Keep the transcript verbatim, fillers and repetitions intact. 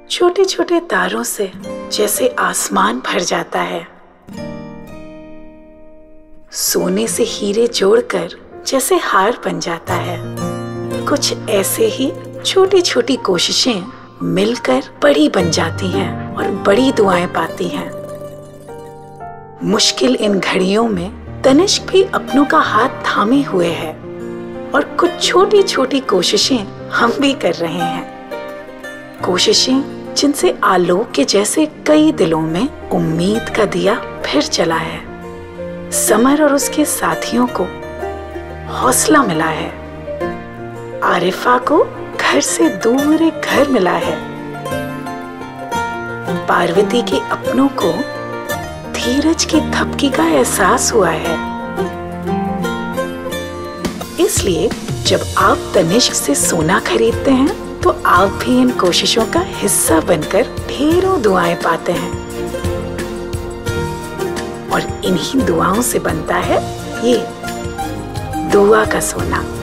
छोटे छोटे तारों से जैसे आसमान भर जाता है। सोने से हीरे जोड़कर जैसे हार बन जाता है। कुछ ऐसे ही छोटी छोटी कोशिशें मिलकर बड़ी बन जाती हैं और बड़ी दुआएं पाती हैं। मुश्किल इन घड़ियों में तनिष्क भी अपनों का हाथ थामे हुए है और कुछ छोटी छोटी कोशिशें हम भी कर रहे हैं। कोशिशें जिनसे आलोक के जैसे कई दिलों में उम्मीद का दिया फिर जला है। समर और उसके साथियों को हौसला मिला है। आरिफा को घर से दूर एक घर मिला है। पार्वती के अपनों को धीरज की थपकी का एहसास हुआ है। इसलिए जब आप तनिष्क से सोना खरीदते हैं तो आप भी इन कोशिशों का हिस्सा बनकर ढेरों दुआएं पाते हैं और इन्हीं दुआओं से बनता है ये दुआ का सोना।